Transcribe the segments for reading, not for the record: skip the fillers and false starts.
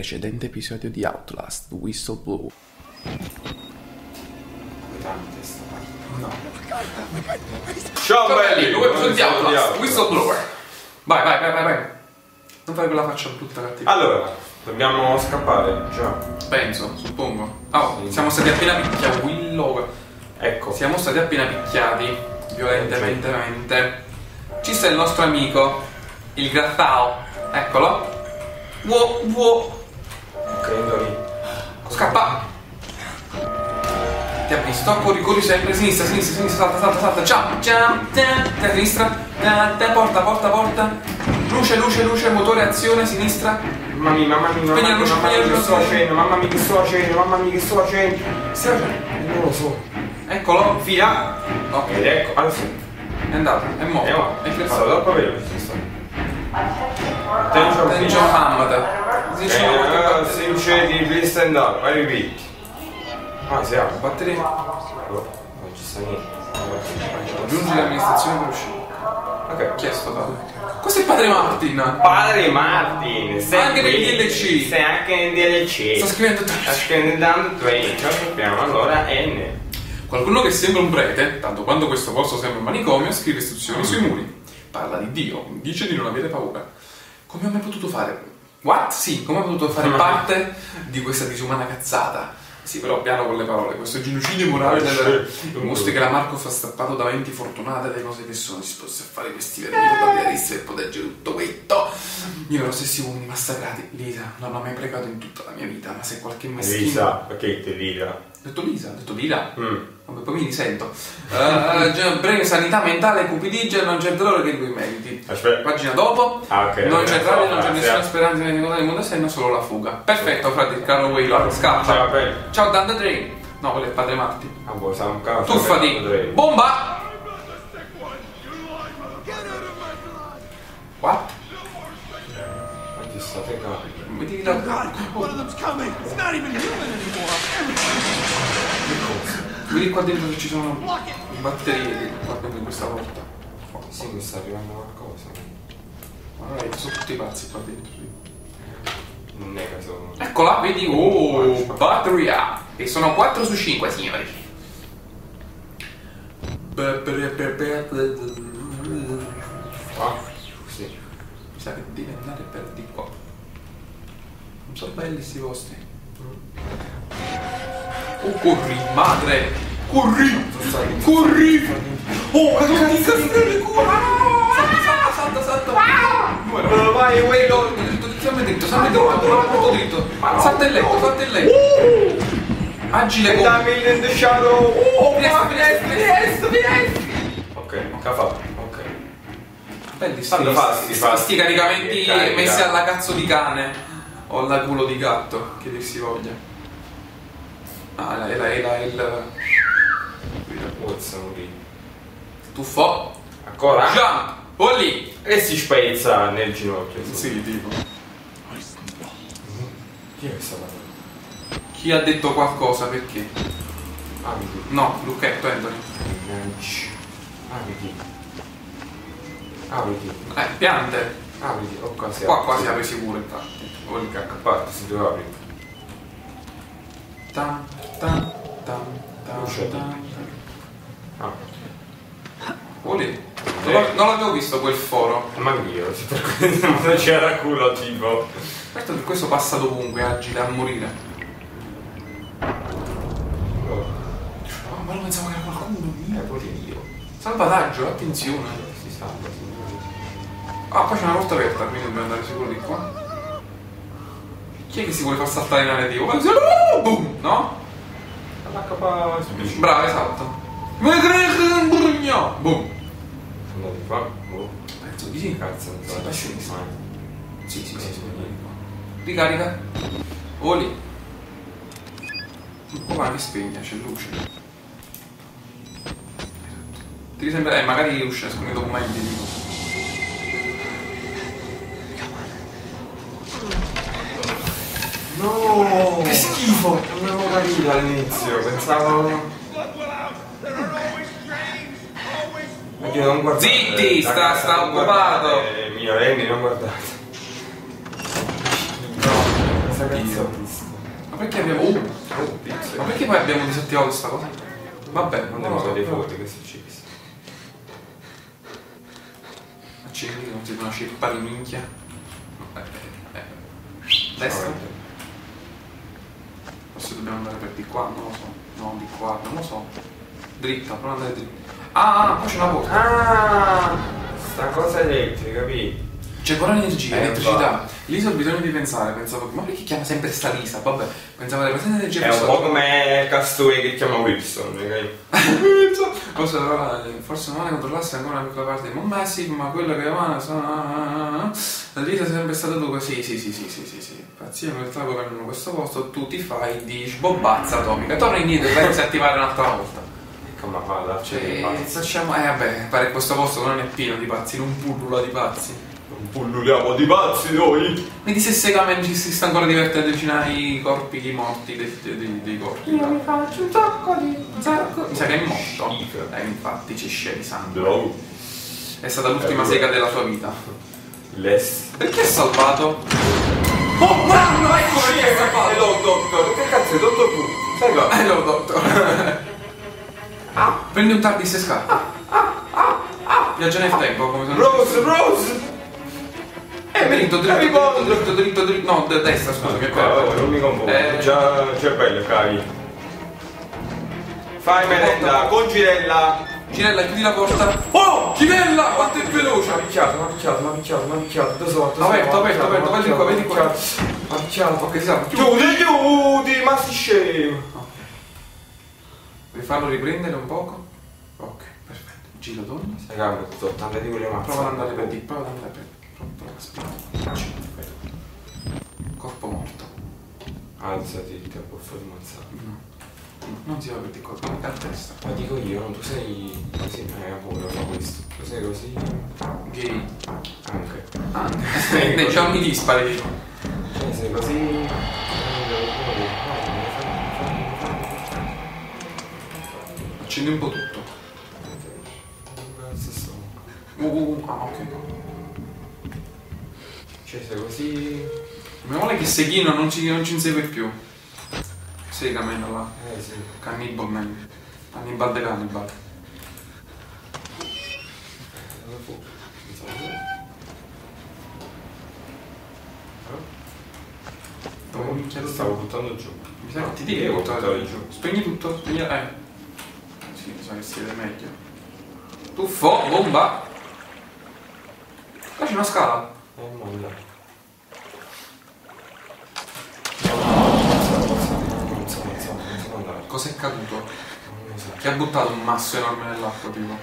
precedente episodio di Outlast, Whistleblower. No. Ciao belli, nuovo episodio di Outlast, Whistleblower. Vai. Non fai quella faccia brutta cattiva. Allora, dobbiamo scappare, già. Penso, suppongo. Oh, siamo stati appena picchiati. Willow. Ecco. Siamo stati appena picchiati violentemente. Ci sta il nostro amico, il Grattao. Eccolo. Wow. Ok, Indori. Scappa. Ti ha visto? Corri sempre. Sinistra, salta. Ciao. A sinistra. Porta. Luce, motore, azione, sinistra. Mamma mia, Spegni la luce. che sto facendo? Mamma mia, che sto facendo? Non lo so. Eccolo. Fila. Ok. Ed ecco, adesso. È andato, è morto. È Allora, cresciuto. dopo veloce. Attention Hamad. Se cedi, please stand up, I repeat. Ah, si apre. Batteria. Non ci sta niente. Aggiungi l'amministrazione per uscire. Ok. Chi è sto padre? Questo è padre Martin. Padre Martin, sei Anche nel qui. DLC. Sei anche nel DLC. Sta scrivendo Sta scrivendo train. Ciao, sappiamo. Allora, N. qualcuno che sembra un prete, tanto quanto questo posto sembra un manicomio, scrive istruzioni sui muri. Parla di Dio, dice di non avere paura. Come ho mai potuto fare? What? Sì, come ho potuto fare parte di questa disumana cazzata? Sì, però piano con le parole. Questo genocidio morale mostri che la Markov ha strappato da menti fortunate le cose che sono disposte a fare questi vermi totalitaristi per proteggere tutto questo. Io ero stessi uomini massacrati. Lisa, non ho mai pregato in tutta la mia vita, ma se qualche meschino... Lisa, perché te Lisa? Ho detto Lila? Vabbè, poi mi risento. Breve sanità mentale, cupidigia, non c'è dolore che lui meriti. Aspetta. Pagina dopo. Ah, ok. Non c'è trave, non c'è grazie. nessuna speranza di incontrare il mondo esterno, solo la fuga. Perfetto, frate, il caro Waylon, scappa. Ciao, bello. Ciao, Dan the Train. No, quello è il padre Martin. Ah, boh, siamo un cazzo. Tuffati. Bomba! What? Ma ti state cagando. Vedi la... One of them's coming. It's not even human anymore. Vedi qua dentro che ci sono batterie qua dentro questa porta. Sì, mi sta arrivando qualcosa. Ma non è, sono tutti pazzi qua dentro. Non è che sono... Eccola, vedi? Oh, batteria! E sono 4 su 5, signori. Ah, sì. Mi sa che devi andare per di qua. Non sono belli sti posti. Oh, corri, madre! Corri! Oh, cazzo, corri! Salta! Vai, Waylon! Sempre dritto, dritto. Salta il letto. Agile come. Dammi in the shadow! Oh, Finestra. Ok, che ha fatto? Ok. Belli sti caricamenti messi alla cazzo di cane o alla culo di gatto, che dir si voglia. Ah, era il Sono lì. tuffo. Ancora? Jump! Polli! E si spezza nel ginocchio. Sì, tipo. Chi è stato? Chi ha detto qualcosa? Perché? Ah, vedi. No, Lucchetto, Anthony. Ah, vedi. Piante. Ah, vedi. Oh, qua si Qua si apre sicuro, infatti. Vuoi che a parte si deve aprire. Tan. Ah, Polli. Non l'avevo visto quel foro. ma io, per questo non c'era culo tipo. Certo che questo passa dovunque, agile a morire. Oh, Oh, ma non pensavo che era qualcuno. pure io. Salvataggio, attenzione. Si salva, signori. Ah, qua c'è una porta aperta, quindi dobbiamo andare sicuro di qua. Chi è che si vuole far saltare in aria tipo? Boom! No? L'HP. Bravo, esatto. Boom! Andate qua. Boh. Penso di sì. Cazzo, non so. Passionista. Sì. Niente. Ricarica. Oli. Oh, ma che spegne, c'è luce. Ti sembra... magari usciscono i documenti tipo. No! Che schifo! Non avevo capito all'inizio, pensavo... Oddio, non guardate. Zitti, sta occupato. Mio Lenny, non guardate. No, questa Dio. Ma perché abbiamo... pizza. ma perché poi abbiamo disattivato questa cosa? Vabbè, non Andiamo lo so. dei fuori, che succede? Accendi, non si una scippa di minchia. Destra? Forse dobbiamo andare per di qua, non lo so. No, di qua, non lo so. Dritta, prova ad andare dritta. Ah, qua c'è una porta. Ah, sta cosa elettrica, capì? C'è pure energia, elettricità. va. Lisa ho bisogno di pensare, pensavo, ma perché chiama sempre sta Lisa? Vabbè, pensavo delle presente energia È un po' come Castaway che chiama Wilson, forse non è controllasse ancora una piccola parte di Massive, ma quello che va sono... La Lisa è sempre stata tu così, sì. Pazzia per il trago per questo posto, tu ti fai di bobbazza atomica. Torna indietro e vai a disattivare un'altra volta. Come fa la Facciamo... vabbè, pare che questo posto non è pieno di pazzi, non pullula di pazzi. Non pulluliamo di pazzi noi! Vedi se Segamen ci si sta ancora divertendo a avvicinare i corpi di morti dei corpi. Io mi faccio un sacco di... Mi sa che è morto. Infatti ci sceglie sangue. Drogo. È stata l'ultima sega della sua vita. Less. Perché ha salvato? Oh mamma, ecco perché ha salvato! Hello doctor, che cazzo è dottor Who? Sai cosa? Hello doctor. Prendi un TARDIS e scappa. Viaggia nel tempo come sono. Rose! Dritto, no, destra, scusa, che Non mi confondo, già è bello, cavi. Fai merenda, con Girella. Girella, chiudi la porta. Oh! Girella, quanto è veloce! Mi ha picchiato, da sotto. Aperto, vedi qua. Mi ha picchiato. Ok, si sa. Chiudi, ma si scemo. Devi farlo riprendere un poco. Ok, perfetto. Gira, torna. Sai cambio, tutto 80 di quelle mazze. Prova ad andare per di, prova ad andare per di. Prova a spingere. Corpo morto. Alzati, il tempo fuori mazzato. No. Non si va per di qua, come a testa. Ma dico io, non tu sei così, pure fa questo. Tu sei così. Gay. Anche. Nei giorni dispari. Sei così. Accendi un po' tutto. Ok. Cioè sei così. Meno male che Seghino non ci insegue più. Segamen là. Sì. Cannibal Man. Hannibal the Cannibal. Stavo buttando giù. Mi sa che ti devi buttare giù. Spegni tutto, spegni. Sì, mi sa che si vede meglio. Tuffo, bomba! Qua c'è una scala. Molla. Non so andare. Cos'è caduto? Non so. Chi ha buttato un masso enorme nell'acqua, tipo?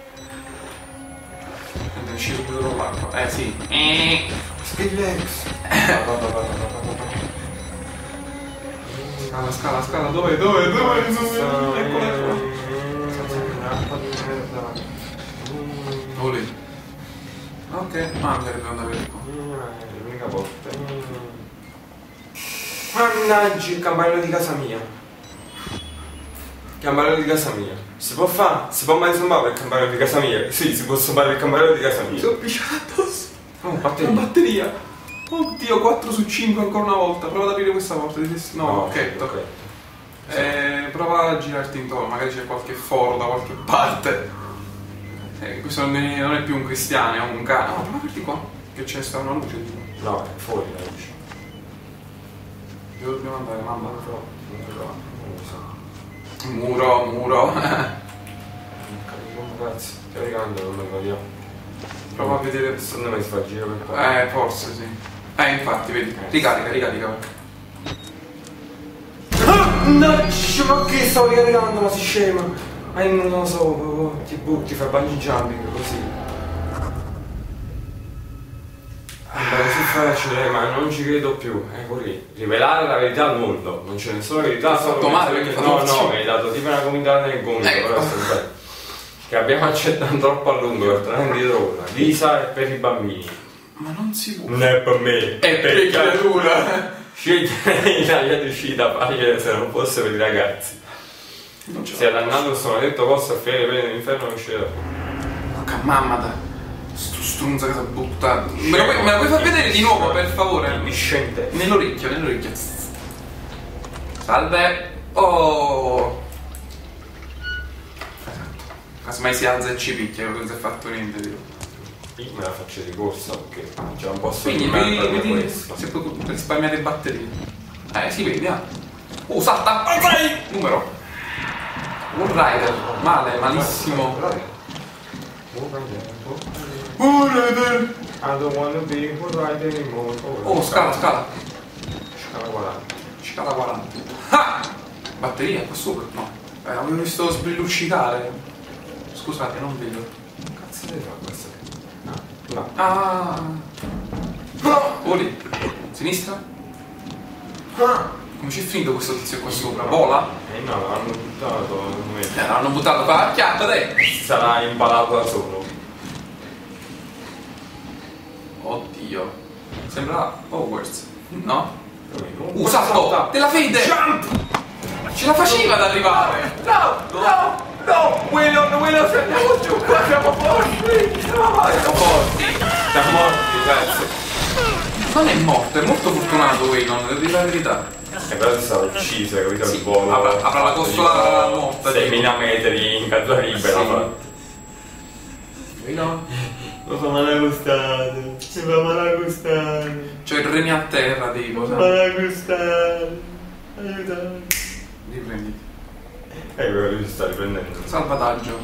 È uscito pure dall'acqua. Sì. Spillex. Scala, dove? Eccola qua. Olè. Ok, ma mi sarebbe andare per qua. L'unica porta. Mannaggia il campanello di casa mia. Campanello di casa mia. Si può fare? Si può mai zoomare il campanello di casa mia? Sì, si può zoomare il campanello di casa mia. Sono pisciato addosso. Oh, Una batteria. Oddio, 4 su 5 ancora una volta. Prova ad aprire questa porta. No, ok, tocca. Prova a girarti intorno, magari c'è qualche foro da qualche parte. Questo non è più un cristiano, è un cane. No, prova a aprirti qua, che c'è sta una luce. No, è fuori la luce. Dove dobbiamo andare, mamma? Non lo so. Muro. Non capivo un cazzo. Caricando non lo capiamo. Prova a vedere. Secondo me si fa il giro per qua. Forse sì. Infatti, vedi. Ricarica. No, ma che stavo ricaricando, ma si scema. Ma io non lo so, ti butti, fai bungee jumping così. È così facile, ma non ci credo più. Così. Rivelare la verità al mondo. Non c'è nessuna verità. Hai fatto male perché no, mi hai dato tipo una gomitata nel gomito, però bello. Che abbiamo accettato troppo a lungo per trarre di droga. Lisa è per i bambini. Ma non si può. Non è per me. È per i creatura. Scegliere l'Italia di uscita facile se non fosse per i ragazzi. Si è dannato questo maledetto posto a finire bene dell'inferno non uscirà. Porca mamma da. Sto strunza che si è buttato. Me lo puoi far vedere di nuovo per favore? Discendente. Nell'orecchio. Salve. Oh. Casomai si alza e ci picchia, non si è fatto niente. Io me la faccio di corsa perché già un po' Quindi vedi se puoi risparmiare batterie. Si vede, salta! Alzai! Numero. Un rider. Male, malissimo. Un rider. I don't wanna be a rider anymore. Scala. Scala 40. Scala 40. Ah! Batteria qua sopra? No. Avevo visto sbrilluccicare. Scusate, non vedo. Che cazzo devi fare questa? No. No! Voli. Sinistra? Come c'è finito questo tizio qua sopra? Vola? No, l'hanno buttato. L'hanno buttato qua a chiappa, dai! Sarà impalato da solo. Oddio. Sembra Hogwarts. No? Salto! Salto! Della fede! Jump! Ce la faceva ad arrivare! No! Willow, se andiamo giù qua, siamo forti! Siamo forti! Siamo morti, pezzo! Non è morto, è molto fortunato Waylon, devo dire la verità. Però è stato ucciso, capito? Sì, Il volo. avrà la costola morta. 6.000 metri in caduta libera. Waylon? Lo fa male gustato. Mi fa male gustato. C'è il rene a terra, tipo, sai? Male gustato. Aiutami. Riprenditi. Quello che si sta riprendendo. Salvataggio.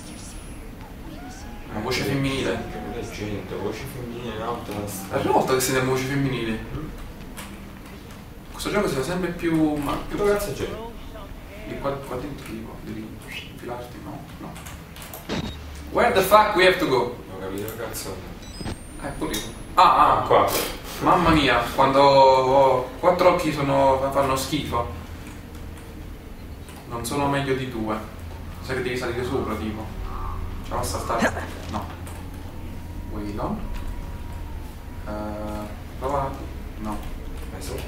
Una voce femminile. Gente, voce femminile in Outlast. È la prima volta che sentiamo voci femminili. Questo gioco si fa sempre più. Ma Che cazzo c'è? di qua dentro tipo. Devi infilarti, no? Where the fuck we have to go? Non ho capito che cazzo. Pure io. Qua. Mamma mia, quando ho 4 occhi fanno schifo. Non sono meglio di 2. Sai che devi salire sopra, tipo. Ce la basta stare? No. Waylon. Provato. No. Vai su.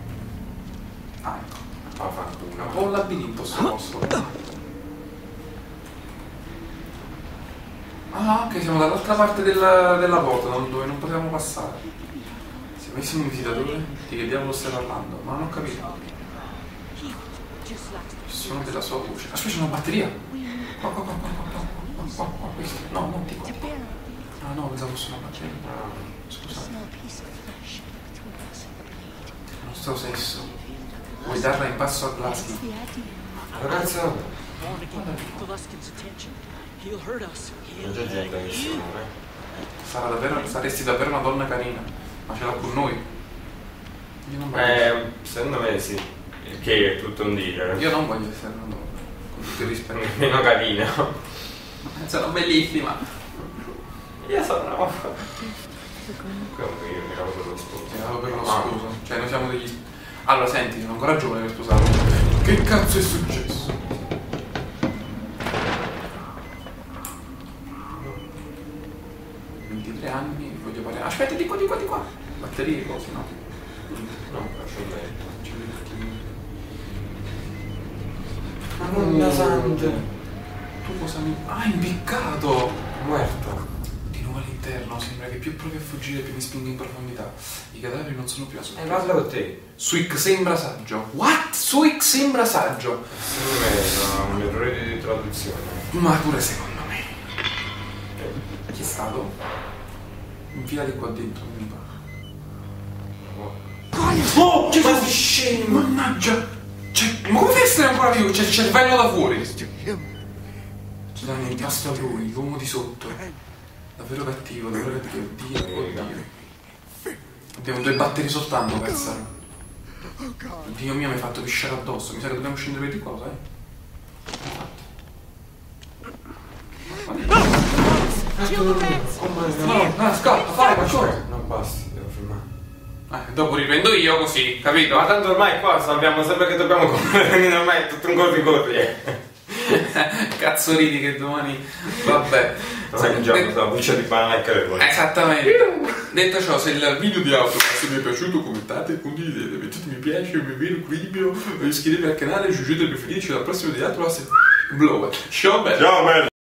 Ecco. Ha fatto È un po' un labirinto sto posto. Ok, siamo dall'altra parte della porta, dove non potevamo passare. Se avessimo un visitatore, di che diavolo stai parlando? Ma non ho capito. Il suono della sua voce. Aspetta, c'è una batteria. Qua. Questo. No, non di qua. Ah no, pensavo fosse una batteria. Scusate. Il nostro sesso. Vuoi darla in passo a Glasgow? Ragazzo. Non c'è gente che si muove. Saresti davvero una donna carina. Ma ce l'ha con noi? Io non voglio. Secondo me sì. Che è tutto un dire. Io non voglio essere una donna. Con tutto il rispetto. Meno carina. Sono bellissima. Io sono una mamma. Comunque io mi ero per lo sposo. Ero per lo sposo. Cioè noi siamo degli. Allora senti, sono ancora giovane per sposarlo. Che cazzo è successo? Anni, voglio parlare. Aspetta, di qua. Batterie, cose, no? No, faccio bene. Madonna santa. Tu cosa mi. Impiccato! Muerto. Di nuovo all'interno, sembra che più provi a fuggire più mi spingo in profondità. I cadaveri non sono più a sorpresa. Parla con te. Suic sembra saggio. What? Suic sembra saggio. Secondo me è un errore di traduzione. Ma pure secondo me. Chi è stato? Infilati qua dentro, mi pare. Oh, che cosa scemo! Mannaggia! Ma come fai a essere ancora vivo? C'è il cervello da fuori! Dai, impasto a lui, l'uomo di sotto. Davvero cattivo. Oddio. Abbiamo 2 batteri soltanto, cazzo. Dio mio, mi hai fatto pisciare addosso. Mi sa che dobbiamo scendere per di qua, sai? No, scappa, fai qualcosa. Non basta, devo filmare. Dopo riprendo io così, capito? Ma tanto ormai qua sappiamo sempre che dobbiamo correre, quindi ormai è tutto un corri. Cazzo ridi che domani. Vabbè. Mangiamo la buccia di banana e crema. Esattamente. Detto ciò, se il video di Outlast vi è piaciuto, commentate, condividete, mettete mi piace, mi vedo video, iscrivetevi al canale, aggiungete i preferiti, al prossimo di Outlast. Blow. Ciao bello.